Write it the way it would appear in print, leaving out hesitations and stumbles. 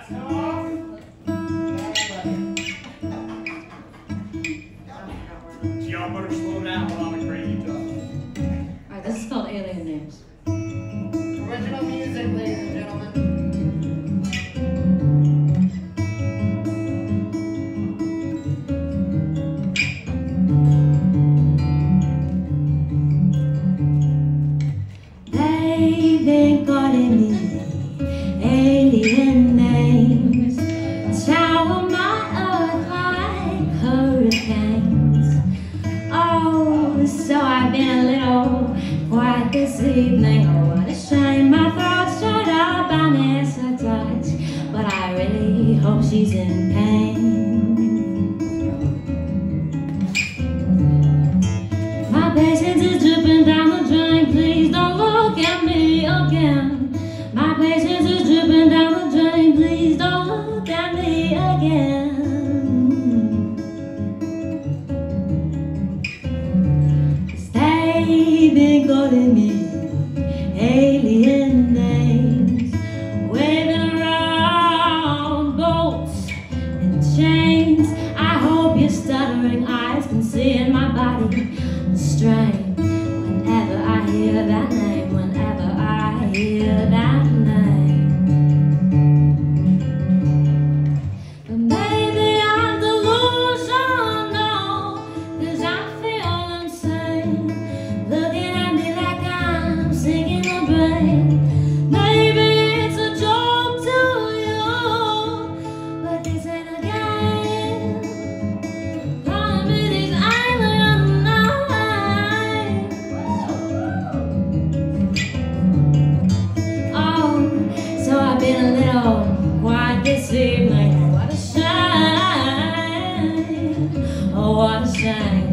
Y'all better slow down while I'm a crazy talk. Alright, this is called Alien Names. Original music, ladies and gentlemen. They've been calling me alien names. Shower my earth like hurricanes. Oh, so I've been a little quiet this evening. Oh, what a shame, my throat's shut up by mistletoe. But I really hope she's in pain. My patience is dripping down the drain. Please don't look at me again. My patience is dripping down the drain. Please don't look at me again. They've been calling me alien names, waving around boats and chains. I hope your stuttering eyes can see in my body the strain. Whenever I hear that name, whenever I hear that name. But maybe I'm delusional, 'cause I feel insane, looking at me like I'm singing a brain. Maybe it's a joke to you, but this ain't a game. Calling me these alien names. Oh, so I've been a little quiet this evening. What a shame, oh what a shame.